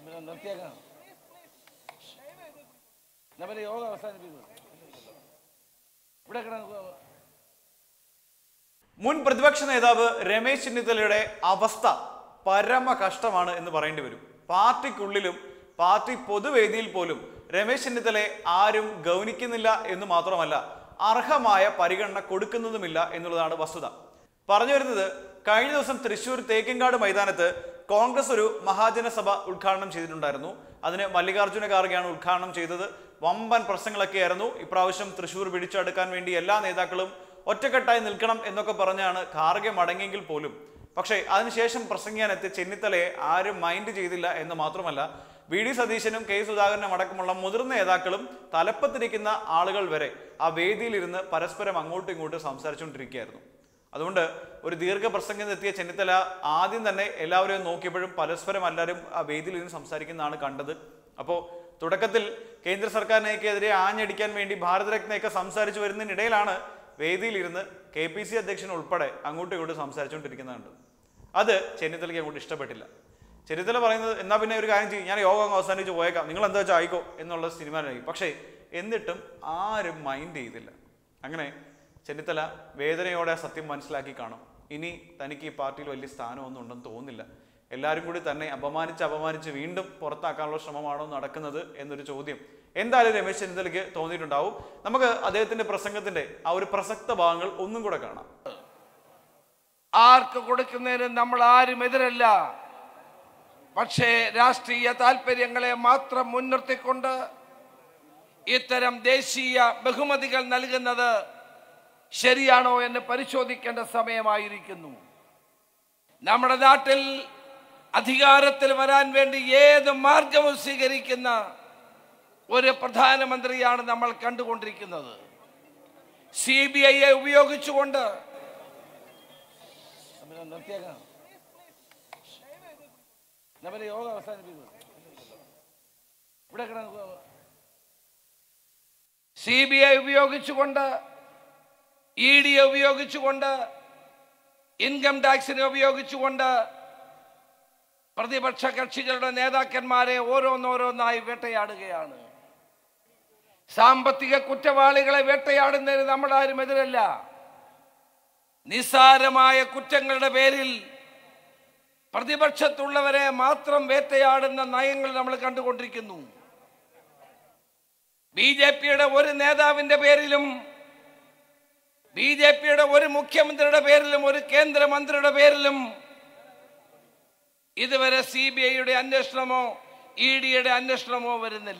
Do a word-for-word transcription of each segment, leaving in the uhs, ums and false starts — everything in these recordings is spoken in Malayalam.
യോഗ അവസാനിപ്പിക്കുന്നു. മുൻ പ്രതിപക്ഷ നേതാവ് രമേശ് ചെന്നിത്തലയുടെ അവസ്ഥ പരമ കഷ്ടമാണ് എന്ന് പറയേണ്ടി വരും. പാർട്ടിക്കുള്ളിലും പാർട്ടി പൊതുവേദിയിൽ പോലും രമേശ് ചെന്നിത്തലയെ ആരും ഗൗനിക്കുന്നില്ല എന്ന് മാത്രമല്ല, അർഹമായ പരിഗണന കൊടുക്കുന്നതുമില്ല എന്നുള്ളതാണ് വസ്തുത. പറഞ്ഞു വരുന്നത്, കഴിഞ്ഞ ദിവസം തൃശൂർ തേക്കിൻകാട് മൈതാനത്ത് കോൺഗ്രസ് ഒരു മഹാജനസഭ ഉദ്ഘാടനം ചെയ്തിട്ടുണ്ടായിരുന്നു. അതിന് മല്ലികാർജ്ജുന ഖാർഗെയാണ് ഉദ്ഘാടനം ചെയ്തത്. വമ്പൻ പ്രശ്നങ്ങളൊക്കെയായിരുന്നു. ഇപ്രാവശ്യം തൃശൂർ പിടിച്ചെടുക്കാൻ വേണ്ടി എല്ലാ നേതാക്കളും ഒറ്റക്കെട്ടായി നിൽക്കണം എന്നൊക്കെ പറഞ്ഞാണ് ഖാർഗെ മടങ്ങിയെങ്കിൽ പോലും പക്ഷേ അതിനുശേഷം പ്രസംഗിക്കാനെത്തിയ ചെന്നിത്തലയെ ആരും മൈൻഡ് ചെയ്തില്ല എന്ന് മാത്രമല്ല, വി ഡി സതീശനും കെ സുധാകരനും അടക്കമുള്ള മുതിർന്ന നേതാക്കളും തലപ്പത്തിരിക്കുന്ന ആളുകൾ വരെ ആ വേദിയിലിരുന്ന് പരസ്പരം അങ്ങോട്ടും ഇങ്ങോട്ടും സംസാരിച്ചുകൊണ്ടിരിക്കുകയായിരുന്നു. അതുകൊണ്ട് ഒരു ദീർഘപ്രസംഗം എത്തിയ ചെന്നിത്തല ആദ്യം തന്നെ എല്ലാവരെയും നോക്കിയപ്പോഴും പരസ്പരം എല്ലാവരും ആ വേദിയിലിരുന്ന് സംസാരിക്കുന്നതാണ് കണ്ടത്. അപ്പോൾ തുടക്കത്തിൽ കേന്ദ്ര സർക്കാരിനെതിരെ ആഞ്ഞടിക്കാൻ വേണ്ടി ഭാരതരത്നയൊക്കെ സംസാരിച്ചു വരുന്നതിനിടയിലാണ് വേദിയിലിരുന്ന് കെ പി സി അധ്യക്ഷൻ ഉൾപ്പെടെ അങ്ങോട്ടും ഇങ്ങോട്ടും സംസാരിച്ചുകൊണ്ടിരിക്കുന്നുണ്ട്. അത് ചെന്നിത്തലയ്ക്ക് അങ്ങോട്ട് ഇഷ്ടപ്പെട്ടില്ല. ചെന്നിത്തല പറയുന്നത്, എന്നാ പിന്നെ ഒരു കാര്യം ചെയ്യും, ഞാൻ യോഗം അവസാനിച്ച് പോയേക്കാം, നിങ്ങൾ എന്താ വെച്ചാൽ ആയിക്കോ എന്നുള്ള തീരുമാനമായി. പക്ഷേ എന്നിട്ടും ആരും മൈൻഡ് ചെയ്തില്ല. അങ്ങനെ ചെന്നിത്തല വേദനയോടെ സത്യം മനസ്സിലാക്കി കാണും. ഇനി തനിക്ക് ഈ പാർട്ടിയിൽ വലിയ സ്ഥാനമൊന്നും ഉണ്ടെന്ന് തോന്നുന്നില്ല. എല്ലാവരും കൂടി തന്നെ അപമാനിച്ച് അപമാനിച്ച് വീണ്ടും പുറത്താക്കാനുള്ള ശ്രമമാണോ നടക്കുന്നത് എന്നൊരു ചോദ്യം എന്തായാലും രമേശ് ചെന്നിത്തലയ്ക്ക് തോന്നിയിട്ടുണ്ടാവും. നമുക്ക് അദ്ദേഹത്തിന്റെ പ്രസംഗത്തിന്റെ ആ ഒരു പ്രസക്ത ഭാഗങ്ങൾ ഒന്നും കൂടെ കാണാം. ആർക്ക് കൊടുക്കുന്നതിന് നമ്മൾ ആരും എതിരല്ല. പക്ഷേ രാഷ്ട്രീയ താല്പര്യങ്ങളെ മാത്രം മുൻനിർത്തിക്കൊണ്ട് ഇത്തരം ദേശീയ ബഹുമതികൾ നൽകുന്നത് ശരിയാണോ എന്ന് പരിശോധിക്കേണ്ട സമയമായിരിക്കുന്നു. നമ്മുടെ നാട്ടിൽ അധികാരത്തിൽ വരാൻ വേണ്ടി ഏത് മാർഗവും സ്വീകരിക്കുന്ന ഒരു പ്രധാനമന്ത്രിയാണ് നമ്മൾ കണ്ടുകൊണ്ടിരിക്കുന്നത്. സി ബി ഐയെ ഉപയോഗിച്ചുകൊണ്ട് യോഗ അവസാനിപ്പിക്കുന്നു. സി ബി ഐ ഉപയോഗിച്ചുകൊണ്ട്, ഇ ഡിയെ ഉപയോഗിച്ചുകൊണ്ട്, ഇൻകം ടാക്സിനെ ഉപയോഗിച്ചുകൊണ്ട് പ്രതിപക്ഷ കക്ഷികളുടെ നേതാക്കന്മാരെ ഓരോന്നോരോന്നായി വേട്ടയാടുകയാണ്. സാമ്പത്തിക കുറ്റവാളികളെ വേട്ടയാടുന്നതിന് നമ്മൾ ആരും എതിരല്ല. നിസ്സാരമായ കുറ്റങ്ങളുടെ പേരിൽ പ്രതിപക്ഷത്തുള്ളവരെ മാത്രം വേട്ടയാടുന്ന നയങ്ങൾ നമ്മൾ കണ്ടുകൊണ്ടിരിക്കുന്നു. ബി ജെ പിയുടെ ഒരു നേതാവിന്റെ പേരിലും, ബി ജെ പിയുടെ ഒരു മുഖ്യമന്ത്രിയുടെ പേരിലും, ഒരു കേന്ദ്രമന്ത്രിയുടെ പേരിലും ഇതുവരെ സി ബി ഐയുടെ അന്വേഷണമോ ഇ ഡിയുടെ അന്വേഷണമോ വരുന്നില്ല.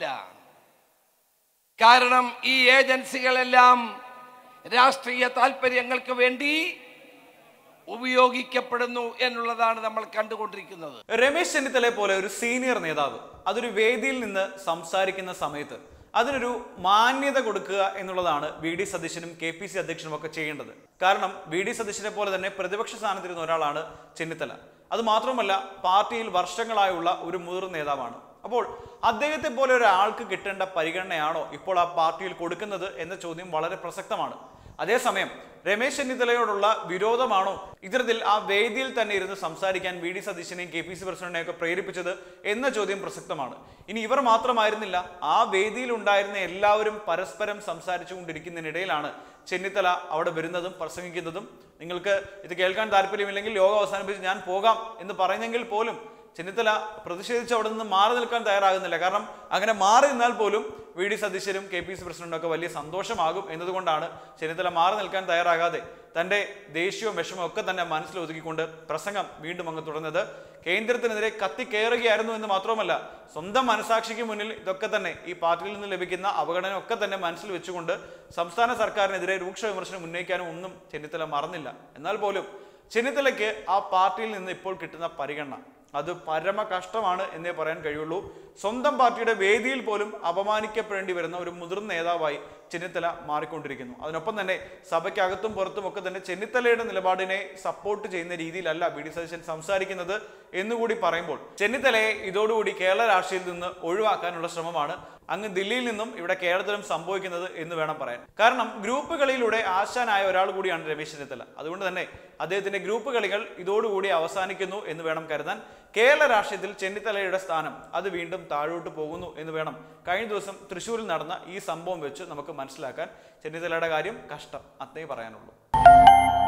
കാരണം ഈ ഏജൻസികളെല്ലാം രാഷ്ട്രീയ താല്പര്യങ്ങൾക്ക് വേണ്ടി ഉപയോഗിക്കപ്പെടുന്നു എന്നുള്ളതാണ് നമ്മൾ കണ്ടുകൊണ്ടിരിക്കുന്നത്. രമേശ് ചെന്നിത്തലയെ പോലെ ഒരു സീനിയർ നേതാവ് അതൊരു വേദിയിൽ നിന്ന് സംസാരിക്കുന്ന സമയത്ത് അതിനൊരു മാന്യത കൊടുക്കുക എന്നുള്ളതാണ് വി ഡി സതീശനും കെ പി സി അധ്യക്ഷനും ഒക്കെ ചെയ്യേണ്ടത്. കാരണം വി ഡി സതീശനെ പോലെ തന്നെ പ്രതിപക്ഷ സ്ഥാനത്തിരുന്ന ഒരാളാണ് ചെന്നിത്തല. അത് മാത്രമല്ല പാർട്ടിയിൽ വർഷങ്ങളായുള്ള ഒരു മുതിർന്ന നേതാവാണ്. അപ്പോൾ അദ്ദേഹത്തെ പോലെ ഒരാൾക്ക് കിട്ടേണ്ട പരിഗണനയാണോ ഇപ്പോൾ ആ പാർട്ടിയിൽ കൊടുക്കുന്നത് എന്ന ചോദ്യം വളരെ പ്രസക്തമാണ്. അതേസമയം രമേശ് ചെന്നിത്തലയോടുള്ള വിരോധമാണോ ഇത്തരത്തിൽ ആ വേദിയിൽ തന്നെ ഇരുന്ന് സംസാരിക്കാൻ വി ഡി സതീശനെയും കെ പി സി പ്രസിഡന്റിനെയും ഒക്കെ പ്രേരിപ്പിച്ചത് എന്ന ചോദ്യം പ്രസക്തമാണ്. ഇനി ഇവർ മാത്രമായിരുന്നില്ല, ആ വേദിയിൽ ഉണ്ടായിരുന്ന എല്ലാവരും പരസ്പരം സംസാരിച്ചു കൊണ്ടിരിക്കുന്നതിനിടയിലാണ് ചെന്നിത്തല അവിടെ വരുന്നതും പ്രസംഗിക്കുന്നതും. നിങ്ങൾക്ക് ഇത് കേൾക്കാൻ താല്പര്യമില്ലെങ്കിൽ യോഗം അവസാനിപ്പിച്ച് ഞാൻ പോകാം എന്ന് പറയുന്നെങ്കിൽ പോലും ചെന്നിത്തല പ്രതിഷേധിച്ച് അവിടെ നിന്ന് മാറി നിൽക്കാൻ തയ്യാറാകുന്നില്ല. കാരണം അങ്ങനെ മാറി നിന്നാൽ പോലും വി ഡി സതീശനും കെ പി സി പ്രസിഡന്റും ഒക്കെ വലിയ സന്തോഷമാകും എന്നതുകൊണ്ടാണ് ചെന്നിത്തല മാറി നിൽക്കാൻ തയ്യാറാകാതെ തൻ്റെ ദേഷ്യവും വിഷമവും ഒക്കെ തന്നെ മനസ്സിൽ ഒതുക്കിക്കൊണ്ട് പ്രസംഗം വീണ്ടും അങ്ങ് തുടർന്നത്. കേന്ദ്രത്തിനെതിരെ കത്തിക്കയറുകയായിരുന്നു എന്ന് മാത്രമല്ല, സ്വന്തം മനസാക്ഷിക്ക് മുന്നിൽ ഇതൊക്കെ തന്നെ ഈ പാർട്ടിയിൽ നിന്ന് ലഭിക്കുന്ന അവഗണന ഒക്കെ തന്നെ മനസ്സിൽ വെച്ചുകൊണ്ട് സംസ്ഥാന സർക്കാരിനെതിരെ രൂക്ഷ വിമർശനം ഉന്നയിക്കാനും ഒന്നും ചെന്നിത്തല മറന്നില്ല. എന്നാൽ പോലും ചെന്നിത്തലയ്ക്ക് ആ പാർട്ടിയിൽ നിന്ന് ഇപ്പോൾ കിട്ടുന്ന പരിഗണന അത് പരമ കഷ്ടമാണ് എന്നേ പറയാൻ കഴിയുള്ളൂ. സ്വന്തം പാർട്ടിയുടെ വേദിയിൽ പോലും അപമാനിക്കപ്പെടേണ്ടി വരുന്ന ഒരു മുതിർന്ന നേതാവായി ചെന്നിത്തല മാറിക്കൊണ്ടിരിക്കുന്നു. അതിനൊപ്പം തന്നെ സഭയ്ക്കകത്തും പുറത്തും ഒക്കെ തന്നെ ചെന്നിത്തലയുടെ നിലപാടിനെ സപ്പോർട്ട് ചെയ്യുന്ന രീതിയിലല്ല വി ഡി സതീശൻ സംസാരിക്കുന്നത് എന്നുകൂടി പറയുമ്പോൾ ചെന്നിത്തലയെ ഇതോടുകൂടി കേരള രാഷ്ട്രീയത്തിൽ നിന്ന് ഒഴിവാക്കാനുള്ള ശ്രമമാണ് അങ്ങ് ദില്ലിയിൽ നിന്നും ഇവിടെ കേരളത്തിലും സംഭവിക്കുന്നത് എന്ന് വേണം പറയാൻ. കാരണം ഗ്രൂപ്പ് കളിയിലൂടെ ആശാനായ ഒരാൾ കൂടിയാണ് രമേശ് ചെന്നിത്തല. അതുകൊണ്ട് തന്നെ അദ്ദേഹത്തിന്റെ ഗ്രൂപ്പ് കളികൾ ഇതോടുകൂടി അവസാനിക്കുന്നു എന്ന് വേണം കരുതാൻ. കേരള രാഷ്ട്രീയത്തിൽ ചെന്നിത്തലയുടെ സ്ഥാനം അത് വീണ്ടും താഴോട്ട് പോകുന്നു എന്ന് വേണം കഴിഞ്ഞ ദിവസം തൃശ്ശൂരിൽ നടന്ന ഈ സംഭവം വെച്ച് നമുക്ക് മനസ്സിലാക്കാൻ. ചെന്നിത്തലയുടെ കാര്യം കഷ്ടം, അത്രേ പറയാനുള്ളൂ.